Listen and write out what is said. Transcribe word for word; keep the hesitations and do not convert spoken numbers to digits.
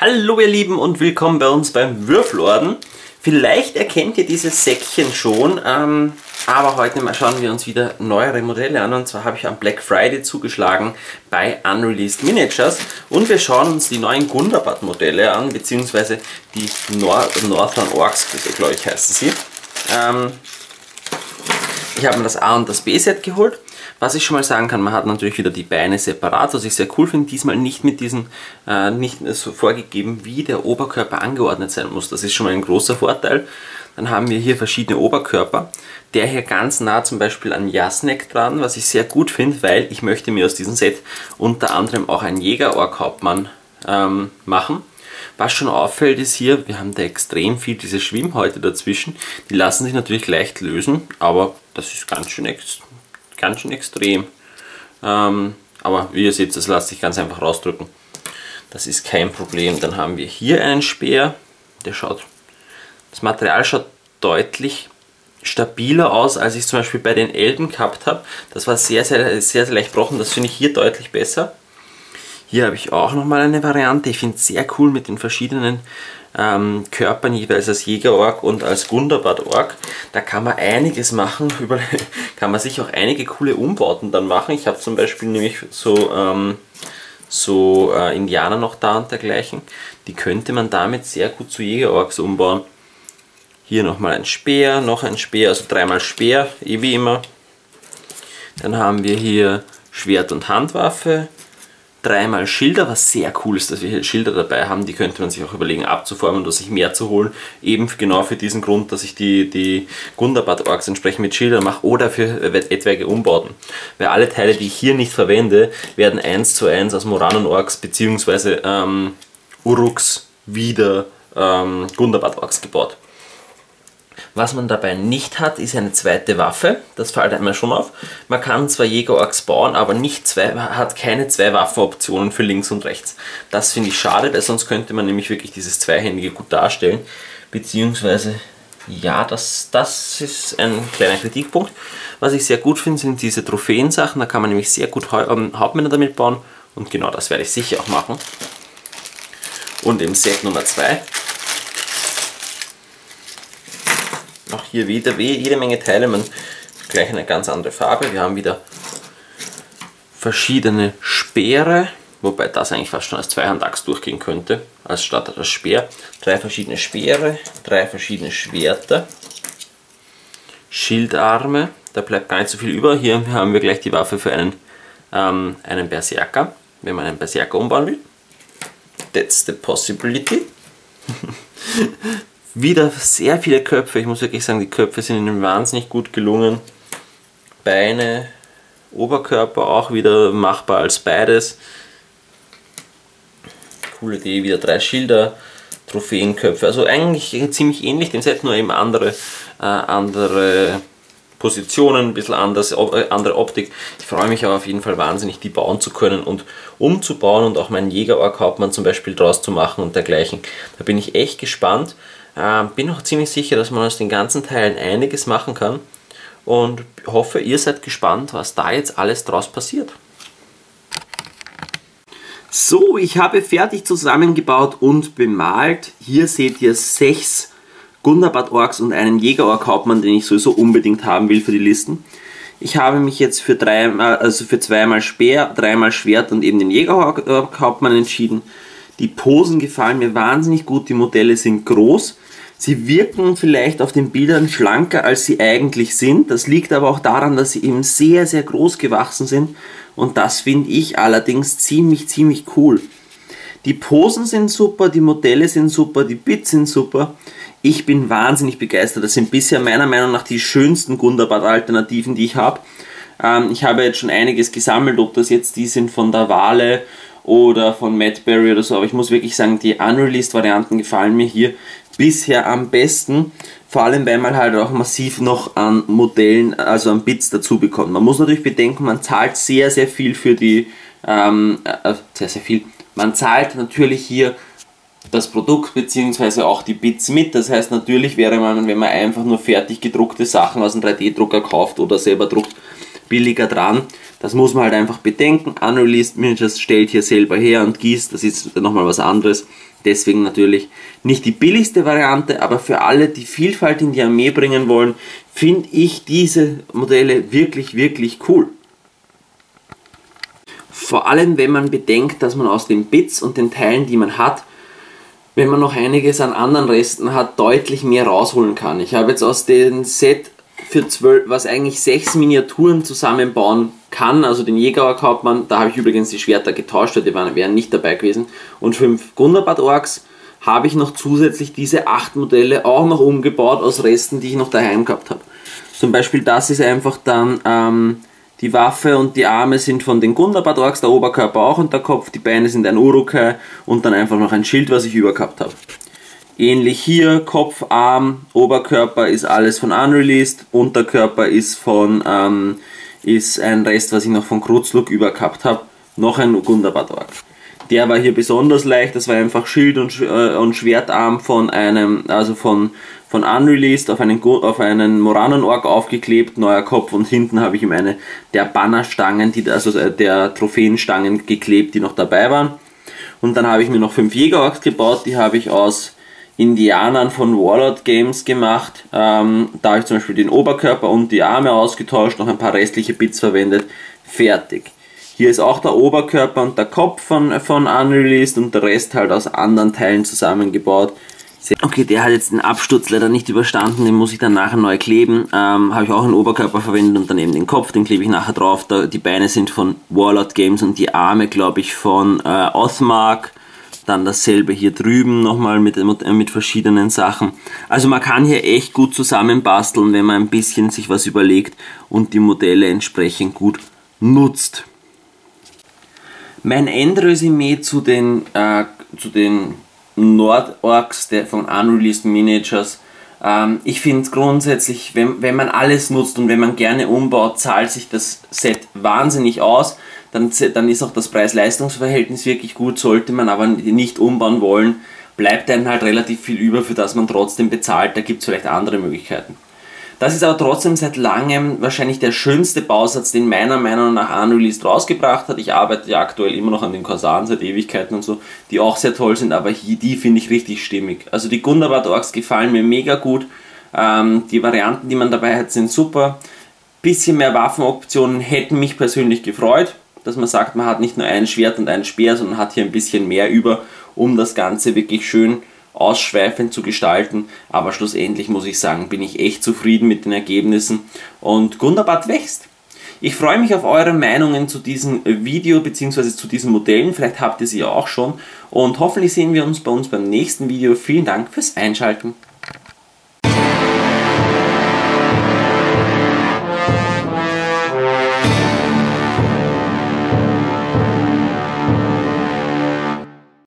Hallo ihr Lieben und willkommen bei uns beim Würfelorden. Vielleicht erkennt ihr dieses Säckchen schon, ähm, aber heute mal schauen wir uns wieder neuere Modelle an. Und zwar habe ich am Black Friday zugeschlagen bei Unreleased Miniatures und wir schauen uns die neuen Gundabad Modelle an, beziehungsweise die Nor Northern Orcs, glaube ich heißen sie. Ähm, ich habe mir das A und das B-Set geholt. Was ich schon mal sagen kann, man hat natürlich wieder die Beine separat, was ich sehr cool finde. Diesmal nicht mit diesen, äh, nicht so vorgegeben, wie der Oberkörper angeordnet sein muss. Das ist schon mal ein großer Vorteil. Dann haben wir hier verschiedene Oberkörper. Der hier ganz nah zum Beispiel an Jasnek dran, was ich sehr gut finde, weil ich möchte mir aus diesem Set unter anderem auch einen Jäger-Ork-Hauptmann ähm, machen. Was schon auffällt ist hier, wir haben da extrem viel diese Schwimmhäute dazwischen. Die lassen sich natürlich leicht lösen, aber das ist ganz schön extrem. Ganz schön extrem. Ähm, aber wie ihr seht, das lässt sich ganz einfach rausdrücken. Das ist kein Problem. Dann haben wir hier einen Speer. Der schaut, das Material schaut deutlich stabiler aus, als ich es zum Beispiel bei den Elben gehabt habe. Das war sehr, sehr, sehr, sehr leicht gebrochen. Das finde ich hier deutlich besser. Hier habe ich auch nochmal eine Variante. Ich finde es sehr cool mit den verschiedenen ähm, Körpern, jeweils als Jäger-Ork und als Gundabad-Ork. Da kann man einiges machen, über, kann man sich auch einige coole Umbauten dann machen. Ich habe zum Beispiel nämlich so, ähm, so äh, Indianer noch da und dergleichen. Die könnte man damit sehr gut zu Jäger-Orks umbauen. Hier nochmal ein Speer, noch ein Speer, also dreimal Speer, eh wie immer. Dann haben wir hier Schwert und Handwaffe. Dreimal Schilder, was sehr cool ist, dass wir hier Schilder dabei haben. Die könnte man sich auch überlegen abzuformen und sich mehr zu holen. Eben genau für diesen Grund, dass ich die, die Gundabad-Orks entsprechend mit Schildern mache oder für etwaige Umbauten. Weil alle Teile, die ich hier nicht verwende, werden eins zu eins aus Moranen-Orks bzw. Ähm, Uruks wieder ähm, Gundabad-Orks gebaut. Was man dabei nicht hat, ist eine zweite Waffe. Das fällt einmal schon auf. Man kann zwar Jäger-Orks bauen, aber nicht zwei, hat keine zwei Waffenoptionen für links und rechts. Das finde ich schade, weil sonst könnte man nämlich wirklich dieses Zweihändige gut darstellen. Beziehungsweise, ja, das, das ist ein kleiner Kritikpunkt. Was ich sehr gut finde, sind diese Trophäensachen. Da kann man nämlich sehr gut Hauptmänner damit bauen. Und genau das werde ich sicher auch machen. Und im Set Nummer zwei. Auch hier wieder jede Menge Teile, man gleich eine ganz andere Farbe. Wir haben wieder verschiedene Speere, wobei das eigentlich fast schon als Zweihandaxt durchgehen könnte, als statt als Speer. Drei verschiedene Speere, drei verschiedene Schwerter, Schildarme, da bleibt gar nicht so viel über. Hier haben wir gleich die Waffe für einen, ähm, einen Berserker, wenn man einen Berserker umbauen will. That's the possibility. Wieder sehr viele Köpfe, ich muss wirklich sagen, die Köpfe sind ihnen wahnsinnig gut gelungen. Beine, Oberkörper auch wieder machbar als beides. Coole Idee, wieder drei Schilder, Trophäenköpfe. Also eigentlich ziemlich ähnlich dem Set, nur eben andere, äh, andere Positionen, ein bisschen anders, äh, andere Optik. Ich freue mich aber auf jeden Fall wahnsinnig, die bauen zu können und umzubauen und auch meinen Jäger-Ork-Hauptmann zum Beispiel draus zu machen und dergleichen. Da bin ich echt gespannt. Ähm, bin auch ziemlich sicher, dass man aus den ganzen Teilen einiges machen kann und hoffe, ihr seid gespannt, was da jetzt alles draus passiert. So, ich habe fertig zusammengebaut und bemalt. Hier seht ihr sechs Gundabad-Orks und einen Jäger-Ork-Hauptmann, den ich sowieso unbedingt haben will für die Listen. Ich habe mich jetzt für, dreimal, also für zweimal Speer, dreimal Schwert und eben den Jäger-Ork-Hauptmann entschieden. Die Posen gefallen mir wahnsinnig gut, die Modelle sind groß. Sie wirken vielleicht auf den Bildern schlanker, als sie eigentlich sind. Das liegt aber auch daran, dass sie eben sehr, sehr groß gewachsen sind. Und das finde ich allerdings ziemlich, ziemlich cool. Die Posen sind super, die Modelle sind super, die Bits sind super. Ich bin wahnsinnig begeistert. Das sind bisher meiner Meinung nach die schönsten Gundabad-Alternativen, die ich habe. Ähm, ich habe jetzt schon einiges gesammelt, ob das jetzt die sind von der Wale oder von Madberry oder so. Aber ich muss wirklich sagen, die Unreleased-Varianten gefallen mir hier bisher am besten, vor allem weil man halt auch massiv noch an Modellen, also an Bits dazu bekommt. Man muss natürlich bedenken, man zahlt sehr, sehr viel für die, ähm, äh, sehr, sehr viel, man zahlt natürlich hier das Produkt bzw. auch die Bits mit. Das heißt, natürlich wäre man, wenn man einfach nur fertig gedruckte Sachen aus einem drei D Drucker kauft oder selber druckt, billiger dran. Das muss man halt einfach bedenken. Unreleased Miniatures stellt hier selber her und gießt, das ist nochmal was anderes. Deswegen natürlich nicht die billigste Variante, aber für alle, die Vielfalt in die Armee bringen wollen, finde ich diese Modelle wirklich, wirklich cool. Vor allem, wenn man bedenkt, dass man aus den Bits und den Teilen, die man hat, wenn man noch einiges an anderen Resten hat, deutlich mehr rausholen kann. Ich habe jetzt aus dem Set für zwölf, was eigentlich sechs Miniaturen zusammenbauen kann, also den Jägerork Hauptmann, da habe ich übrigens die Schwerter getauscht, die waren, wären nicht dabei gewesen, und fünf Gundabad Orks, habe ich noch zusätzlich diese acht Modelle auch noch umgebaut aus Resten, die ich noch daheim gehabt habe. Zum Beispiel das ist einfach dann ähm, die Waffe und die Arme sind von den Gundabad Orks, der Oberkörper auch und der Kopf, die Beine sind ein Uruk-hai und dann einfach noch ein Schild, was ich übergehabt habe. Ähnlich hier, Kopf, Arm, Oberkörper ist alles von Unreleased, Unterkörper ist von ähm, ist ein Rest, was ich noch von Krutzluk übergehabt habe, noch ein Gundabad Ork. Der war hier besonders leicht, das war einfach Schild und, äh, und Schwertarm von einem, also von, von Unreleased auf einen, auf einen Moranen-Ork aufgeklebt, neuer Kopf, und hinten habe ich ihm eine der Bannerstangen, die, also der Trophäenstangen geklebt, die noch dabei waren. Und dann habe ich mir noch fünf Jägerorks gebaut, die habe ich aus Indianern von Warlord Games gemacht. Ähm, da habe ich zum Beispiel den Oberkörper und die Arme ausgetauscht, noch ein paar restliche Bits verwendet. Fertig. Hier ist auch der Oberkörper und der Kopf von, von Unreleased und der Rest halt aus anderen Teilen zusammengebaut. Okay, der hat jetzt den Absturz leider nicht überstanden, den muss ich dann nachher neu kleben. Ähm, habe ich auch einen Oberkörper verwendet und dann eben den Kopf, den klebe ich nachher drauf. Da, die Beine sind von Warlord Games und die Arme, glaube ich, von äh, Othmark. Dann dasselbe hier drüben nochmal mit, mit verschiedenen Sachen. Also man kann hier echt gut zusammenbasteln, wenn man ein bisschen sich was überlegt und die Modelle entsprechend gut nutzt. Mein Endresümee zu den, äh, zu den Nord-Orks von Unreleased Miniatures. Ähm, ich finde grundsätzlich, wenn, wenn man alles nutzt und wenn man gerne umbaut, zahlt sich das Set wahnsinnig aus. Dann, dann ist auch das Preis-Leistungs-Verhältnis wirklich gut. Sollte man aber nicht umbauen wollen, bleibt einem halt relativ viel über, für das man trotzdem bezahlt. Da gibt es vielleicht andere Möglichkeiten. Das ist aber trotzdem seit langem wahrscheinlich der schönste Bausatz, den meiner Meinung nach Unreleased rausgebracht hat. Ich arbeite ja aktuell immer noch an den Korsaren seit Ewigkeiten und so, die auch sehr toll sind, aber hier, die finde ich richtig stimmig. Also die Gundabad Orks gefallen mir mega gut. Ähm, die Varianten, die man dabei hat, sind super. Bisschen mehr Waffenoptionen hätten mich persönlich gefreut, dass man sagt, man hat nicht nur ein Schwert und ein Speer, sondern hat hier ein bisschen mehr über, um das Ganze wirklich schön ausschweifend zu gestalten, aber schlussendlich muss ich sagen, bin ich echt zufrieden mit den Ergebnissen und Gundabad wächst. Ich freue mich auf eure Meinungen zu diesem Video bzw. zu diesen Modellen, vielleicht habt ihr sie ja auch schon, und hoffentlich sehen wir uns bei uns beim nächsten Video. Vielen Dank fürs Einschalten.